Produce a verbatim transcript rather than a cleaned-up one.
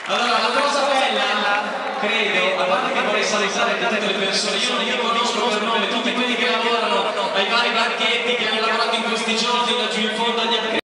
Allora, la cosa bella, credo, a parte che vorrei salutare tutte le persone, io non li conosco per nome, tutti quelli che lavorano ai vari banchetti, che hanno lavorato in questi giorni laggiù in fondo agli